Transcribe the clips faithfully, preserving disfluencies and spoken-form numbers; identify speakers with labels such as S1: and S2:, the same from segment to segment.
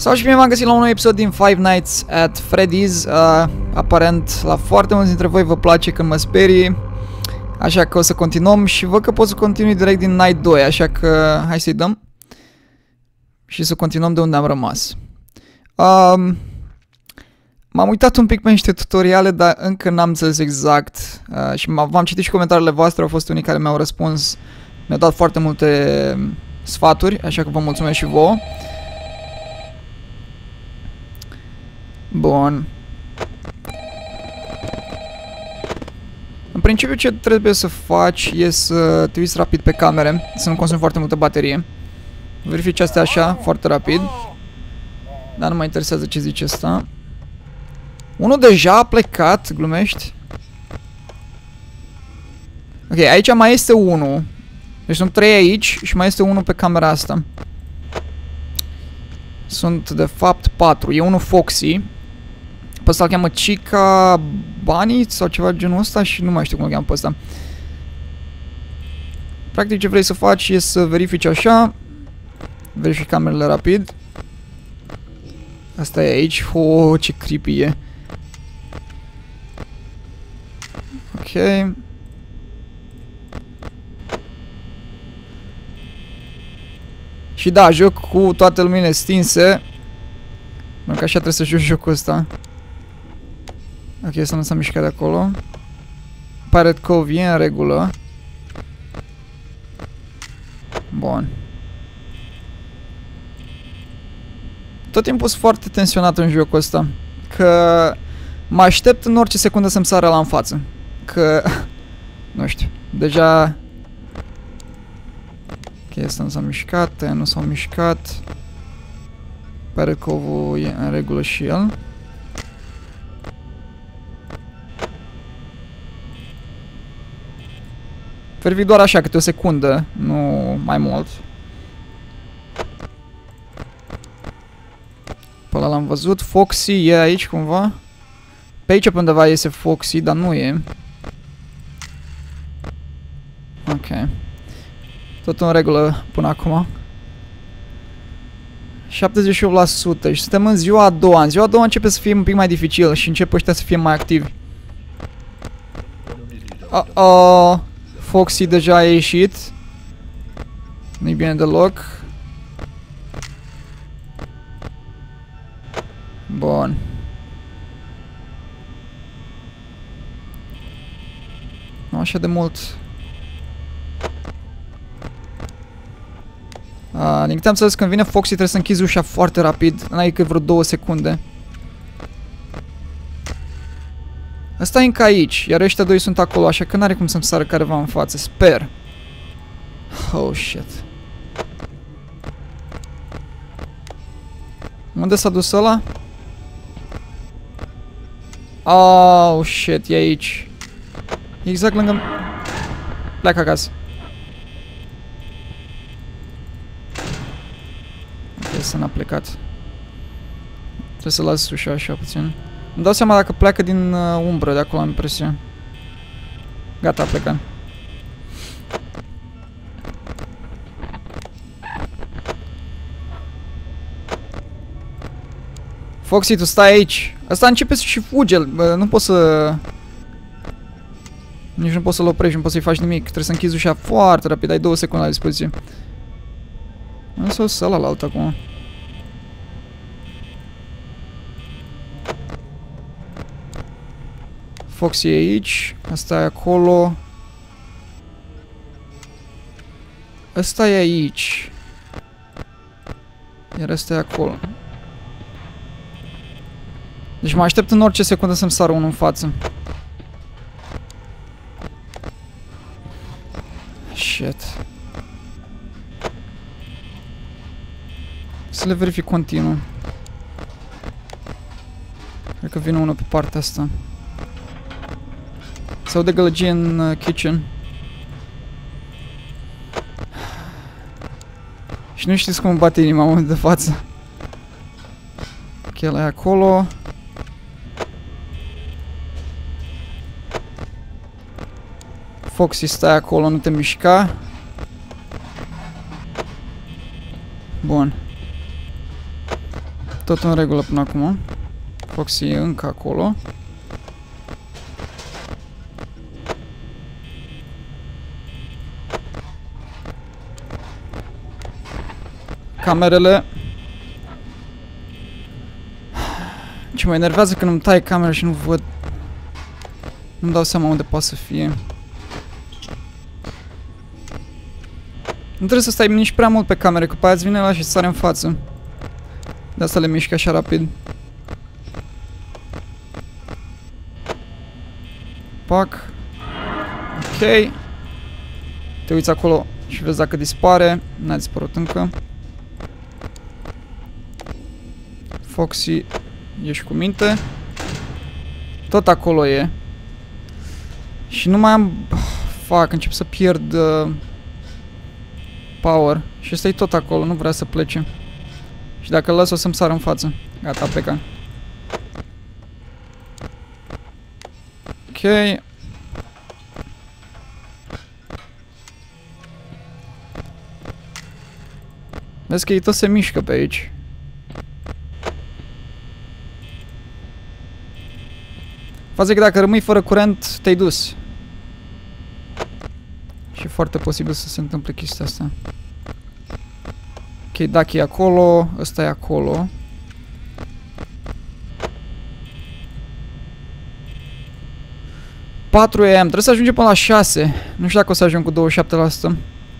S1: Sau și bine v-am găsit la un nou episod din Five Nights at Freddy's. uh, Aparent la foarte mulți dintre voi vă place când mă sperii, așa că o să continuăm și văd că pot să continui direct din Night doi, așa că hai să-i dăm și să continuăm de unde am rămas. um, M-am uitat un pic pe niște tutoriale, dar încă n-am înțeles exact uh, și v-am citit și comentariile voastre, au fost unii care mi-au răspuns, mi-au dat foarte multe sfaturi, așa că vă mulțumesc și vouă. Bun. În principiu ce trebuie să faci e să te uiți rapid pe camere, să nu consumi foarte multă baterie. Verifici astea așa, foarte rapid. Dar nu mă interesează ce zice asta. Unul deja a plecat, glumești? Ok, aici mai este unul. Deci sunt trei aici și mai este unul pe camera asta. Sunt de fapt patru. E unul Foxy. Pe ăsta îl cheamă Chica Bunny sau ceva genul ăsta și nu mai știu cum îl cheamă pe ăsta. Practic ce vrei să faci e să verifici așa. Verifici camerele rapid. Asta e aici. Oh, ce creepy e. Ok. Și da, joc cu toate luminile stinse. Pentru că așa trebuie să joci jocul ăsta. Ok, să nu s-a mișcat de acolo. Pirate Cove e în regulă. Bun. Tot timpul sunt foarte tensionat în jocul ăsta. Că mă aștept în orice secundă să-mi sară la în față. Că... nu știu. Deja... Ok, ăsta nu s-a mișcat, aia nu s-au mișcat. Pirate Cove-ul e în regulă și el. Verific doar așa, câte o secundă, nu mai mult. Pe ăla l-am văzut. Foxy e aici cumva. Pe aici pe undeva iese Foxy, dar nu e. Ok. Tot în regulă până acum. șaptezeci și opt la sută și suntem în ziua a doua. În ziua a doua începe să fie un pic mai dificil și încep ăștia să fie mai activi. Uh-oh. Foxy deja a ieșit. Nu-i bine deloc. Bun. Nu așa de mult. Uh, din câte am înțeles, când vine Foxy trebuie să închizi ușa foarte rapid. N-ai cât vreo două secunde. Ăsta e încă aici, iar ăștia doi sunt acolo, așa că n-are cum să-mi sară careva în față, sper. Oh, shit. Unde s-a dus ăla? Oh, shit, e aici. Exact lângă... Pleacă acasă. Ok, să n-a plecat. Trebuie să las ușa așa puțin. Îmi dau seama dacă pleacă din uh, umbră, de acolo am impresia. Gata, a plecat. Foxy, tu stai aici. Asta începe și fuge. Nu poți să... Nici nu poți să-l oprești, nu poți să-i faci nimic. Trebuie să închizi ușa foarte rapid. Ai două secunde la dispoziție. Însă o să la altă acum. Foxy e aici, asta e acolo. Ăsta e aici. Iar ăsta e acolo. Deci mă aștept în orice secundă să-mi sară unul în față. Shit. Să le verific continuu. Cred că vine unul pe partea asta. Sau de gălăgie în uh, kitchen. Și nu știți cum îmi bate inima în momentul de față. Ok, ăla e acolo. Foxy, stai acolo, nu te mișca. Bun. Tot în regulă până acum. Foxy e încă acolo. Camerele. Ce mă enervează când îmi taie camera și nu văd. Nu-mi dau seama unde poate să fie. Nu trebuie să stai nici prea mult pe camere, că pe aia îți vine ăla și sare în față. De asta le mișcă așa rapid. Pac. Ok. Te uiți acolo și vezi dacă dispare. N-a dispărut încă. Foxy, ești cu minte. Tot acolo e. Și nu mai am... Fac, încep să pierd uh, power. Și ăsta e tot acolo, nu vrea să plece. Și dacă îl las o să-mi sară în față. Gata, pleca. Ok. Vezi că ei tot se mișcă pe aici. Faza e că dacă rămâi fără curent, te-ai dus. Și e foarte posibil să se întâmple chestia asta. Ok, Ducky e acolo, ăsta e acolo. patru A M, trebuie să ajungem până la șase. Nu știu dacă o să ajung cu douăzeci și șapte la sută.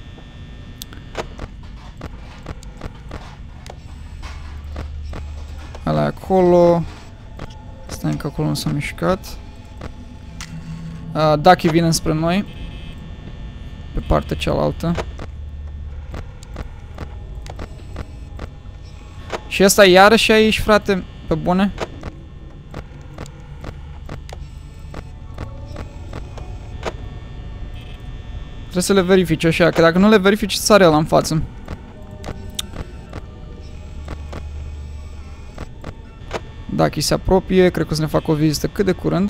S1: Ăla e acolo. Stai încă acolo, nu s-a mișcat. Uh, Ducky vine spre noi. Pe partea cealaltă. Și ăsta iarăși aici, frate, pe bune. Trebuie să le verifici așa, că dacă nu le verifici, sare ăla în față. Ducky se apropie, cred că o să ne facă o vizită cât de curând.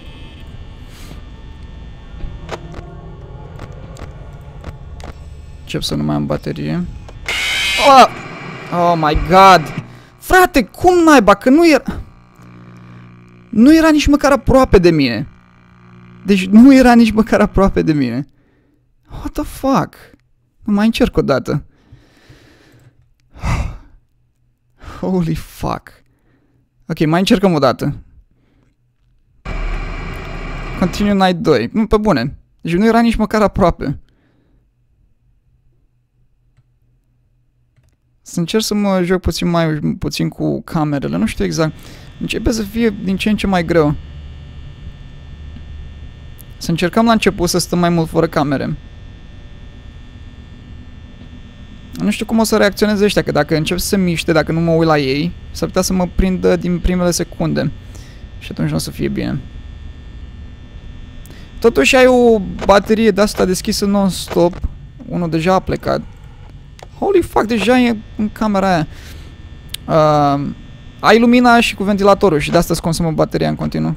S1: Încep să nu mai am baterie. Oh! Oh my god! Frate, cum naiba? Că nu era... Nu era nici măcar aproape de mine. Deci nu era nici măcar aproape de mine. What the fuck? Nu mai încerc o dată. Holy fuck. Ok, mai încercăm o dată. Continue night doi. Nu, pe bune. Deci nu era nici măcar aproape. Să încerc să mă joc puțin mai puțin cu camerele. Nu știu exact. Începe să fie din ce în ce mai greu. Să încercăm la început să stăm mai mult fără camere. Nu știu cum o să reacționeze ăștia, că dacă încep să se miște, dacă nu mă uit la ei, s-ar putea să mă prindă din primele secunde. Și atunci nu o să fie bine. Totuși ai o baterie de asta deschisă non-stop. Unul deja a plecat. Holy fuck, deja e în camera aia. Uh, ai lumina și cu ventilatorul și de asta îți consumă bateria în continuu.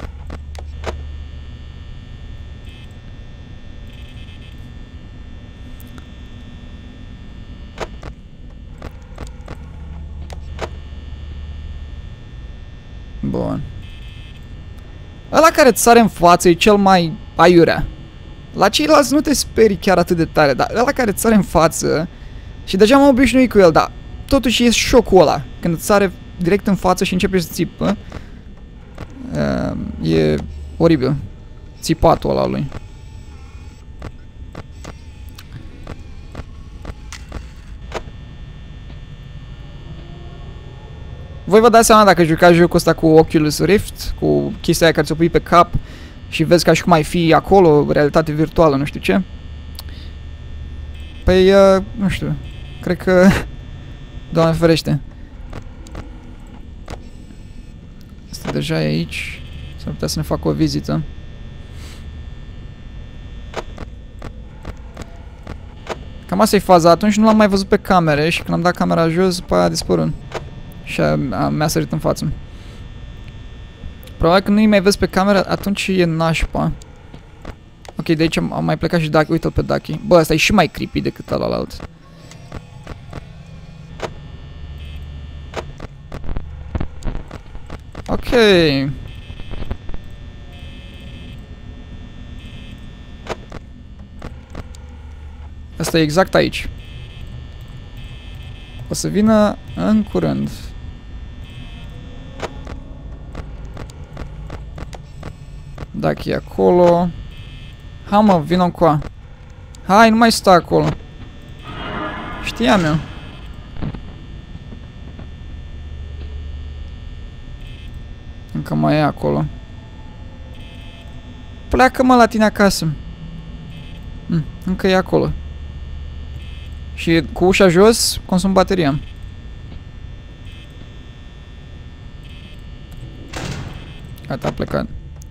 S1: Bun. Ăla care îți sare în față e cel mai aiurea. La ceilalți nu te sperii chiar atât de tare, dar ăla care îți sare în față... Și deja m-am obișnuit cu el, dar totuși e șocul ăla. Când îți sare direct în față și începe să țipă. Uh, e oribil. Țipatul ăla lui. Voi vă dați seama dacă jucați jocul ăsta cu Oculus Rift, cu chestia aia care ți-o pui pe cap și vezi ca și cum ai fi acolo, realitate virtuală, nu știu ce. Păi, uh, nu știu, cred că... Doamne ferește. Asta deja e aici, s-ar putea să ne facă o vizită. Cam asta e faza, atunci nu l-am mai văzut pe camere și când am dat camera jos, după aia a dispărut. Și mi-a sărit în față. Probabil că nu-i mai vezi pe cameră, atunci e nașpa. Ok, de aici am, am mai plecat și Ducky, uite-l pe Ducky. Bă, ăsta e și mai creepy decât ălalt. Ok. Asta e exact aici. O să vină în curând. Dacă e acolo. Ha, mă, vină încoa. Hai, nu mai sta acolo. Știam eu. Încă mai e acolo. Pleacă-mă la tine acasă. Hm, încă e acolo. Și cu ușa jos consum bateria. Gata, a plecat.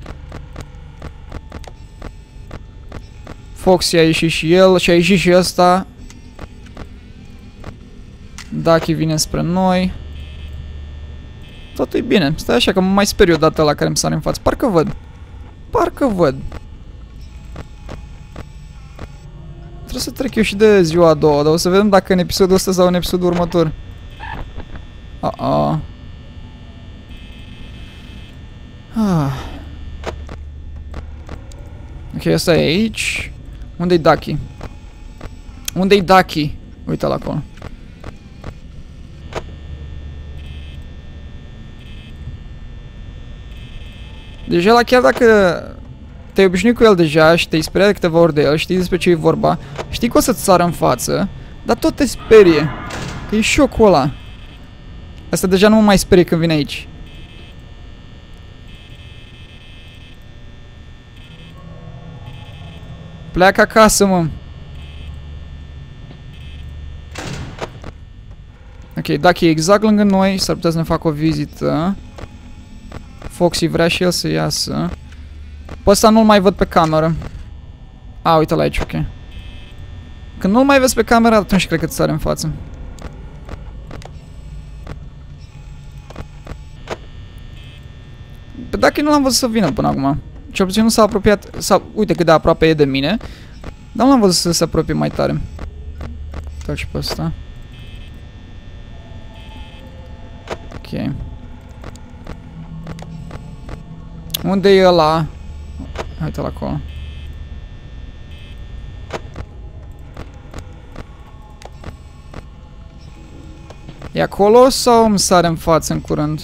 S1: Foxy a ieșit și el și a ieșit și ăsta. Ducky vine spre noi. Totul e bine. Stai așa că mă mai sper eu data la care îmi sare în față. Parcă văd. Parcă văd. Trebuie să trec eu și de ziua a doua, dar o să vedem dacă în episodul ăsta sau în episodul următor. A-a. Ah. Ok, ăsta e aici. Unde-i Ducky? Unde-i Ducky? Uite-l acolo. Deja la chiar dacă te-ai obișnuit cu el deja și te-ai speriat de câteva ori de el, știi despre ce e vorba, știi că o să-ți sară în față, dar tot te sperie. Că e șocul ăla. Asta deja nu mă mai sperie când vine aici. Pleacă acasă, mă. Ok, dacă e exact lângă noi, s-ar putea să ne facă o vizită. Foxy vrea și el să iasă. Pe ăsta nu-l mai văd pe cameră. A, uite-l aici, ok. Când nu-l mai vezi pe cameră, atunci cred că ți sare în față. Pe dacă nu l-am văzut să vină până acum. Cel puțin nu s-a apropiat, sau uite cât de aproape e de mine. Dar nu l-am văzut să se apropie mai tare. Uite-l și pe ăsta. Ok. Unde e ăla? Uite-l acolo. E acolo sau îmi sare în față în curând?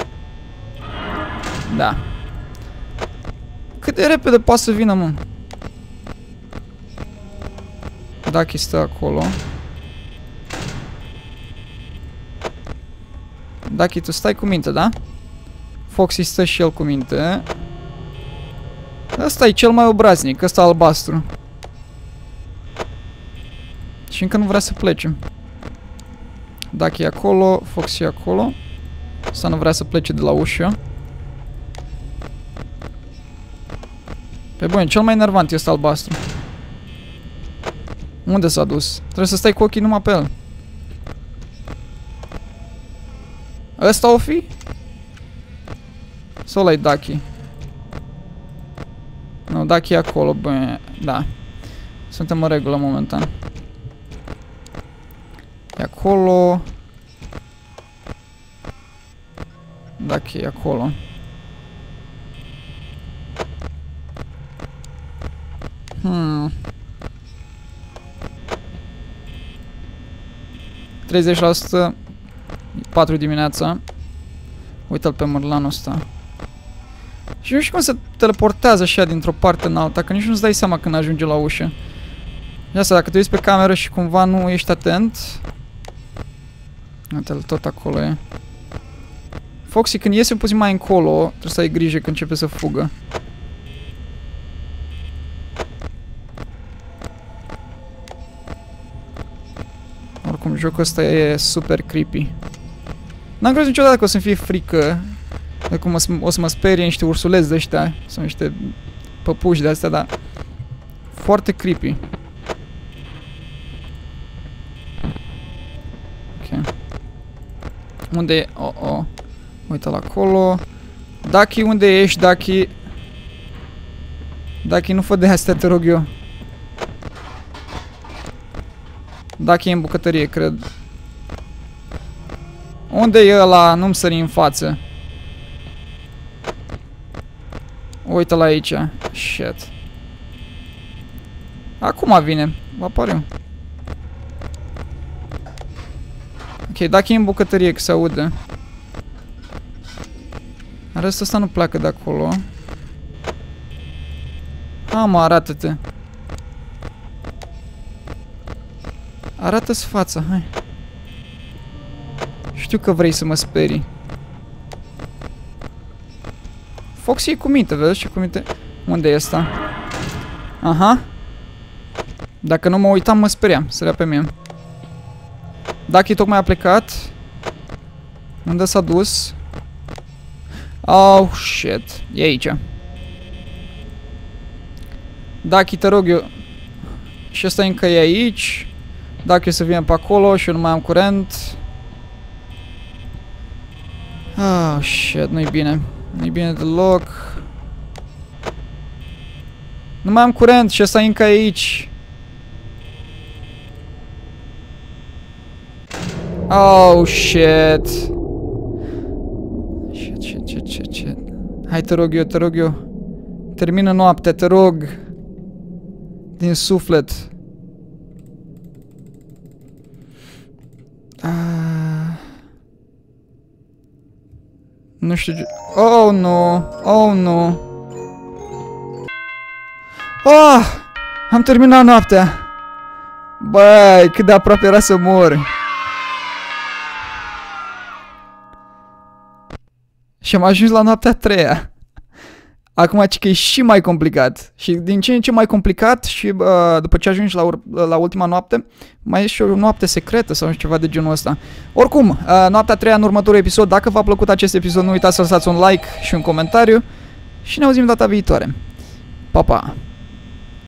S1: Da. Cât de repede poate să vină, mă? Dacă stă acolo. Dacă tu stai cu minte, da? Foxy stă și el cu minte. Ăsta e cel mai obraznic, ăsta albastru. Și încă nu vrea să plece. Dacă e acolo, Foxy e acolo. Ăsta nu vrea să plece de la ușă. Pe bune, cel mai enervant este albastru. Unde s-a dus? Trebuie să stai cu ochii numai pe el. Ăsta o fi? Sau ăla-i Ducky? Nu, Ducky e acolo, bă, da. Suntem în regulă momentan. E acolo. Ducky e acolo. Hmm. treizeci la sută. patru dimineața. Uite-l pe mărlanul ăsta. Și nu știu cum se teleportează așa dintr-o parte în alta, că nici nu-ți dai seama când ajunge la ușă. Și asta, dacă te uiți pe cameră și cumva nu ești atent. Uite-l, tot acolo e. Foxy, când iese puțin mai încolo, trebuie să ai grijă când începe să fugă. Oricum, jocul ăsta e super creepy. N-am crezut niciodată că o să-mi fie frică. De cum o să mă sperie niște ursuleți de ăștia. Sau niște păpuși de astea, dar foarte creepy. Ok. Unde e? Oh, oh. Uite-l acolo. Ducky, unde ești, Ducky? Ducky, nu fă de astea, te rog eu. Ducky e în bucătărie, cred. Unde e ăla? Nu-mi sări în față. Uite la aici. Shit. Acum vine. Va apare. Ok, dacă e în bucătărie, că se aude. Restul ăsta nu pleacă de acolo. Ha, mă, arată-te. Arată-ți fața, hai. Știu că vrei să mă sperii. Foxy e cu minte, vezi ce cu minte? Unde e ăsta? Aha. Dacă nu mă uitam, mă speriam. Sărea pe mine. Dacă tocmai a plecat. Unde s-a dus? Oh, shit. E aici. Dacă te rog eu. Și ăsta încă e aici. Dacă eu să vină pe acolo și eu nu mai am curent. Oh, shit. Nu-i bine. Nu-i bine deloc. Nu mai am curent și ăsta încă e aici. Oh, shit. Shit, shit, shit, shit, shit. Hai, te rog eu, te rog eu. Termină noaptea, te rog. Din suflet. Ah. Nu știu ce... Oh, nu. Oh, nu. Oh! Am terminat noaptea. Băi, cât de aproape era să mor. Și am ajuns la noaptea a treia. Acum că e și mai complicat. Și din ce în ce mai complicat și uh, după ce ajungi la, la ultima noapte, mai e și o noapte secretă sau ceva de genul ăsta. Oricum, uh, noaptea a treia în următorul episod. Dacă v-a plăcut acest episod, nu uitați să lăsați un like și un comentariu. Și ne auzim data viitoare. Pa, pa!